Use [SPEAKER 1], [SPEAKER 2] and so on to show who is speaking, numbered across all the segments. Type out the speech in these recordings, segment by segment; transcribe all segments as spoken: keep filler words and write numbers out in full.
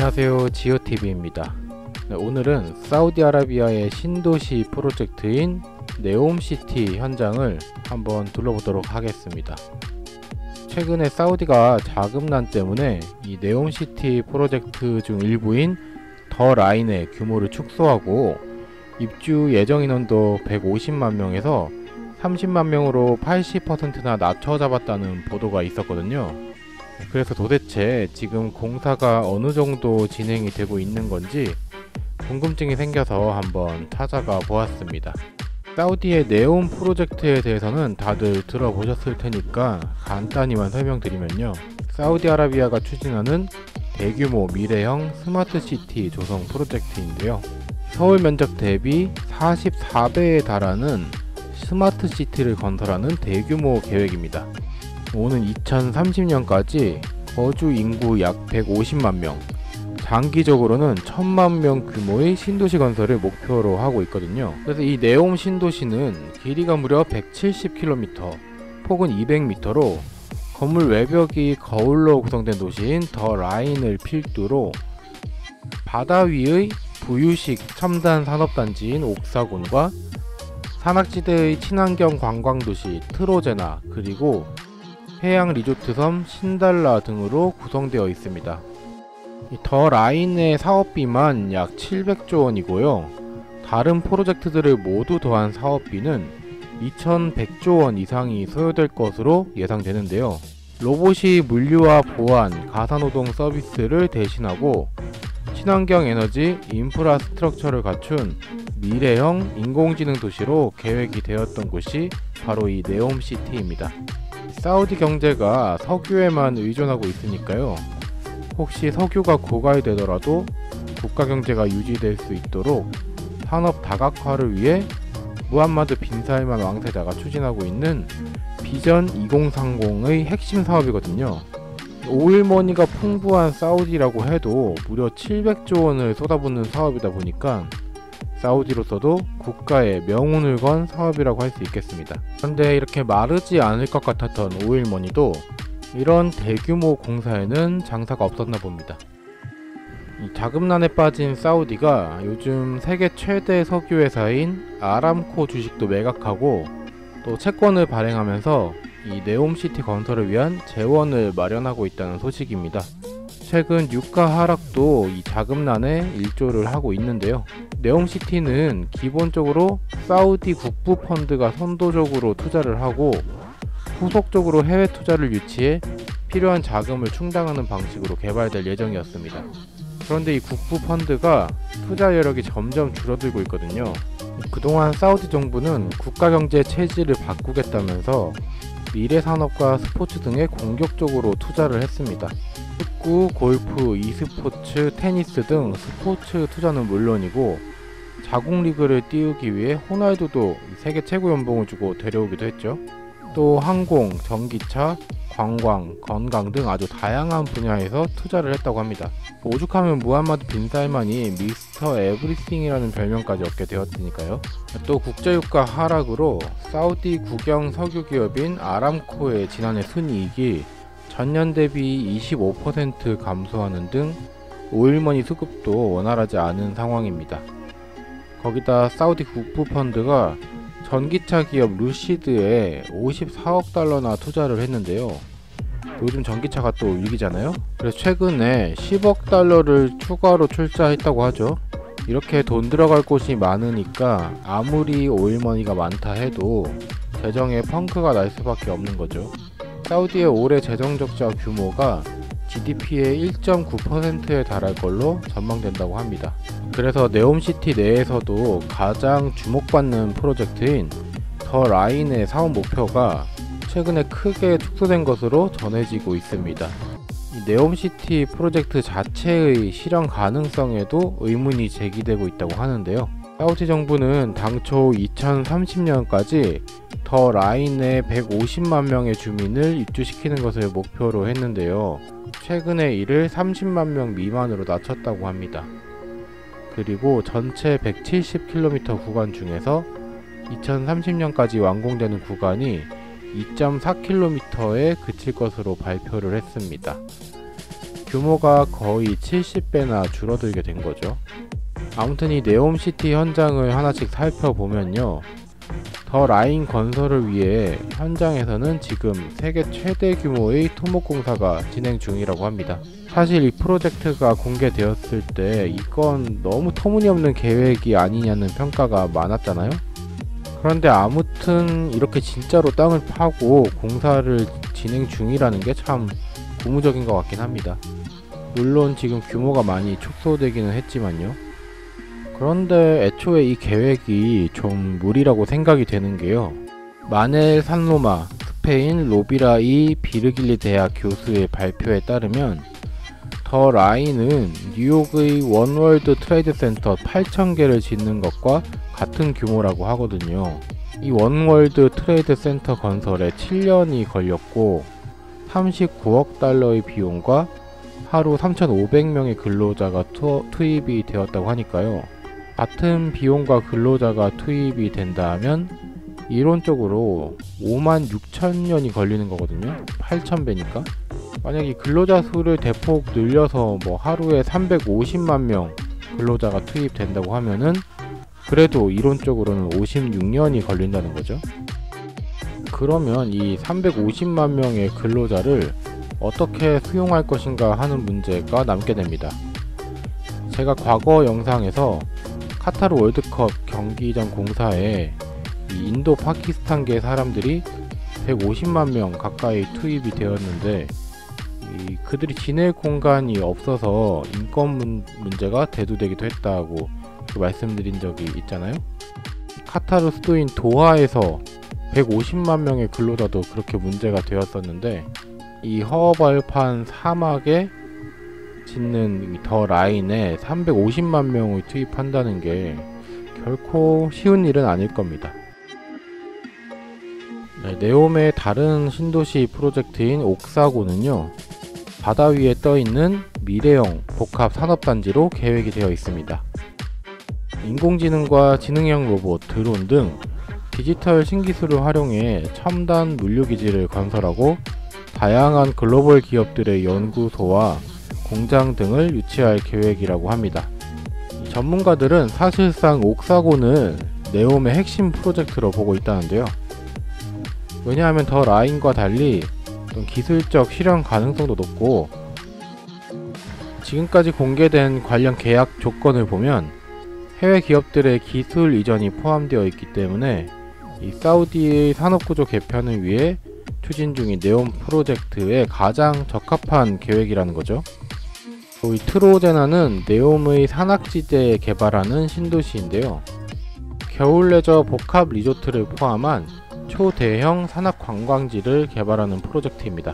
[SPEAKER 1] 안녕하세요, 지오티비입니다. 네, 오늘은 사우디아라비아의 신도시 프로젝트인 네옴시티 현장을 한번 둘러보도록 하겠습니다. 최근에 사우디가 자금난 때문에 이 네옴시티 프로젝트 중 일부인 더 라인의 규모를 축소하고 입주 예정 인원도 백오십만 명에서 삼십만 명으로 팔십 퍼센트나 낮춰 잡았다는 보도가 있었거든요. 그래서 도대체 지금 공사가 어느 정도 진행이 되고 있는 건지 궁금증이 생겨서 한번 찾아가 보았습니다. 사우디의 네옴 프로젝트에 대해서는 다들 들어보셨을 테니까 간단히만 설명드리면요, 사우디아라비아가 추진하는 대규모 미래형 스마트시티 조성 프로젝트인데요, 서울 면적 대비 사십사 배에 달하는 스마트시티를 건설하는 대규모 계획입니다. 오는 이천삼십 년까지 거주 인구 약 백오십만 명, 장기적으로는 천만 명 규모의 신도시 건설을 목표로 하고 있거든요. 그래서 이 네옴 신도시는 길이가 무려 백칠십 킬로미터, 폭은 이백 미터로 건물 외벽이 거울로 구성된 도시인 더 라인을 필두로 바다 위의 부유식 첨단 산업단지인 옥사곤과 산악지대의 친환경 관광도시 트로제나, 그리고 해양 리조트섬 신달라 등으로 구성되어 있습니다. 더 라인의 사업비만 약 칠백조 원이고요. 다른 프로젝트들을 모두 더한 사업비는 이천백조 원 이상이 소요될 것으로 예상되는데요. 로봇이 물류와 보안, 가사노동 서비스를 대신하고 친환경 에너지 인프라스트럭처를 갖춘 미래형 인공지능 도시로 계획이 되었던 곳이 바로 이 네옴시티입니다. 사우디 경제가 석유에만 의존하고 있으니까요, 혹시 석유가 고갈이 되더라도 국가 경제가 유지될 수 있도록 산업 다각화를 위해 무함마드 빈 살만 왕세자가 추진하고 있는 비전 이천삼십의 핵심 사업이거든요. 오일머니가 풍부한 사우디라고 해도 무려 칠백조 원을 쏟아붓는 사업이다 보니까 사우디로서도 국가의 명운을 건 사업이라고 할 수 있겠습니다. 그런데 이렇게 마르지 않을 것 같았던 오일머니도 이런 대규모 공사에는 장사가 없었나 봅니다. 이 자금난에 빠진 사우디가 요즘 세계 최대 석유회사인 아람코 주식도 매각하고 또 채권을 발행하면서 이 네옴시티 건설을 위한 재원을 마련하고 있다는 소식입니다. 최근 유가 하락도 이 자금난에 일조를 하고 있는데요, 네옴시티는 기본적으로 사우디 국부 펀드가 선도적으로 투자를 하고 후속적으로 해외 투자를 유치해 필요한 자금을 충당하는 방식으로 개발될 예정이었습니다. 그런데 이 국부 펀드가 투자 여력이 점점 줄어들고 있거든요. 그동안 사우디 정부는 국가 경제 체질을 바꾸겠다면서 미래 산업과 스포츠 등에 공격적으로 투자를 했습니다. 축구, 골프, e스포츠, 테니스 등 스포츠 투자는 물론이고 자국 리그를 띄우기 위해 호날두도 세계 최고 연봉을 주고 데려오기도 했죠. 또 항공, 전기차, 관광, 건강 등 아주 다양한 분야에서 투자를 했다고 합니다. 오죽하면 무함마드 빈 살만이 미스터 에브리띵이라는 별명까지 얻게 되었으니까요. 또 국제유가 하락으로 사우디 국영 석유기업인 아람코의 지난해 순이익이 전년 대비 이십오 퍼센트 감소하는 등 오일머니 수급도 원활하지 않은 상황입니다. 거기다 사우디 국부 펀드가 전기차 기업 루시드에 오십사억 달러나 투자를 했는데요. 요즘 전기차가 또 위기잖아요. 그래서 최근에 십억 달러를 추가로 출자했다고 하죠. 이렇게 돈 들어갈 곳이 많으니까 아무리 오일머니가 많다 해도 재정에 펑크가 날 수밖에 없는 거죠. 사우디의 올해 재정 적자 규모가 지디피의 일 점 구 퍼센트에 달할 걸로 전망된다고 합니다. 그래서 네옴시티 내에서도 가장 주목받는 프로젝트인 더 라인의 사업 목표가 최근에 크게 축소된 것으로 전해지고 있습니다. 이 네옴시티 프로젝트 자체의 실현 가능성에도 의문이 제기되고 있다고 하는데요. 사우디 정부는 당초 이천삼십 년까지 더 라인에 백오십만 명의 주민을 입주시키는 것을 목표로 했는데요, 최근에 이를 삼십만 명 미만으로 낮췄다고 합니다. 그리고 전체 백칠십 킬로미터 구간 중에서 이천삼십 년까지 완공되는 구간이 이 점 사 킬로미터에 그칠 것으로 발표를 했습니다. 규모가 거의 칠십 배나 줄어들게 된 거죠. 아무튼 이 네옴시티 현장을 하나씩 살펴보면요, 더 라인 건설을 위해 현장에서는 지금 세계 최대 규모의 토목공사가 진행 중이라고 합니다. 사실 이 프로젝트가 공개되었을 때 이건 너무 터무니없는 계획이 아니냐는 평가가 많았잖아요. 그런데 아무튼 이렇게 진짜로 땅을 파고 공사를 진행 중이라는 게 참 고무적인 것 같긴 합니다. 물론 지금 규모가 많이 축소되기는 했지만요. 그런데 애초에 이 계획이 좀 무리라고 생각이 되는 게요, 마넬 산로마 스페인 로비라이 비르길리 대학 교수의 발표에 따르면 더 라인은 뉴욕의 원월드 트레이드 센터 팔천 개를 짓는 것과 같은 규모라고 하거든요. 이 원월드 트레이드 센터 건설에 칠 년이 걸렸고 삼십구억 달러의 비용과 하루 삼천오백 명의 근로자가 투, 투입이 되었다고 하니까요. 같은 비용과 근로자가 투입이 된다면 이론적으로 오만 육천 년이 걸리는 거거든요. 팔천 배니까. 만약 이 근로자 수를 대폭 늘려서 뭐 하루에 삼백오십만 명 근로자가 투입된다고 하면은 그래도 이론적으로는 오십육 년이 걸린다는 거죠. 그러면 이 삼백오십만 명의 근로자를 어떻게 수용할 것인가 하는 문제가 남게 됩니다. 제가 과거 영상에서 카타르 월드컵 경기장 공사에 이 인도 파키스탄계 사람들이 백오십만 명 가까이 투입이 되었는데 이 그들이 지낼 공간이 없어서 인권 문, 문제가 대두되기도 했다고 말씀드린 적이 있잖아요. 카타르 수도인 도하에서 백오십만 명의 근로자도 그렇게 문제가 되었었는데 이 허허벌판 사막에 짓는 더 라인에 삼백오십만 명을 투입한다는 게 결코 쉬운 일은 아닐 겁니다. 네, 네옴의 다른 신도시 프로젝트인 옥사고는요, 바다 위에 떠있는 미래형 복합 산업단지로 계획이 되어 있습니다. 인공지능과 지능형 로봇, 드론 등 디지털 신기술을 활용해 첨단 물류기지를 건설하고 다양한 글로벌 기업들의 연구소와 공장 등을 유치할 계획이라고 합니다. 전문가들은 사실상 옥사고는 네옴의 핵심 프로젝트로 보고 있다는데요. 왜냐하면 더 라인과 달리 기술적 실현 가능성도 높고 지금까지 공개된 관련 계약 조건을 보면 해외 기업들의 기술 이전이 포함되어 있기 때문에 이 사우디의 산업구조 개편을 위해 추진 중인 네옴 프로젝트에 가장 적합한 계획이라는 거죠. 이 트로제나는 네옴의 산악지대에 개발하는 신도시인데요. 겨울 레저 복합 리조트를 포함한 초대형 산악 관광지를 개발하는 프로젝트입니다.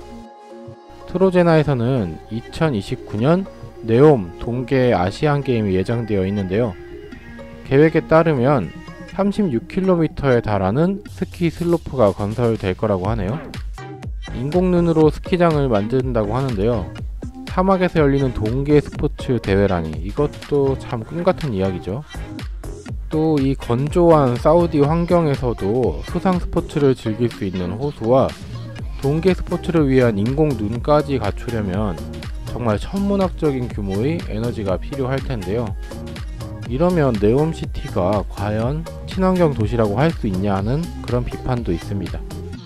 [SPEAKER 1] 트로제나에서는 이천이십구 년 네옴 동계 아시안 게임이 예정되어 있는데요. 계획에 따르면 삼십육 킬로미터에 달하는 스키 슬로프가 건설될 거라고 하네요. 인공눈으로 스키장을 만든다고 하는데요. 사막에서 열리는 동계 스포츠 대회라니, 이것도 참 꿈같은 이야기죠. 또 이 건조한 사우디 환경에서도 수상 스포츠를 즐길 수 있는 호수와 동계 스포츠를 위한 인공눈까지 갖추려면 정말 천문학적인 규모의 에너지가 필요할 텐데요. 이러면 네옴시티가 과연 친환경 도시라고 할 수 있냐 하는 그런 비판도 있습니다.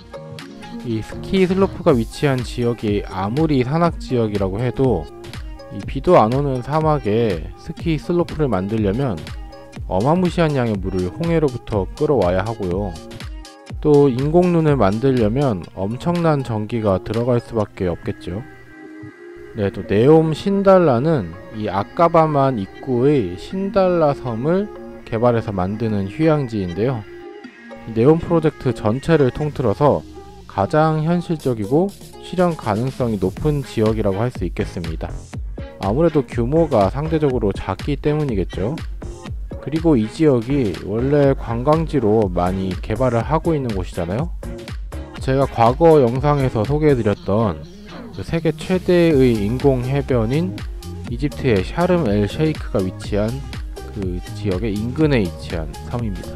[SPEAKER 1] 이 스키 슬로프가 위치한 지역이 아무리 산악지역이라고 해도 이 비도 안 오는 사막에 스키 슬로프를 만들려면 어마무시한 양의 물을 홍해로부터 끌어와야 하고요. 또 인공눈을 만들려면 엄청난 전기가 들어갈 수밖에 없겠죠. 네, 또 네옴 신달라는 이 아까바만 입구의 신달라 섬을 개발해서 만드는 휴양지인데요. 네옴 프로젝트 전체를 통틀어서 가장 현실적이고 실현 가능성이 높은 지역이라고 할 수 있겠습니다. 아무래도 규모가 상대적으로 작기 때문이겠죠. 그리고 이 지역이 원래 관광지로 많이 개발을 하고 있는 곳이잖아요. 제가 과거 영상에서 소개해드렸던 그 세계 최대의 인공 해변인 이집트의 샤름 엘 셰이크가 위치한 그 지역의 인근에 위치한 섬입니다.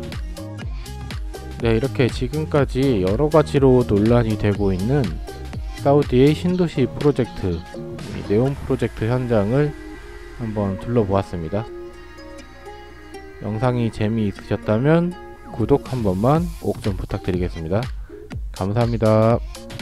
[SPEAKER 1] 네, 이렇게 지금까지 여러가지로 논란이 되고 있는 사우디의 신도시 프로젝트 네온 프로젝트 현장을 한번 둘러보았습니다. 영상이 재미있으셨다면 구독 한 번만 꼭 좀 부탁드리겠습니다. 감사합니다.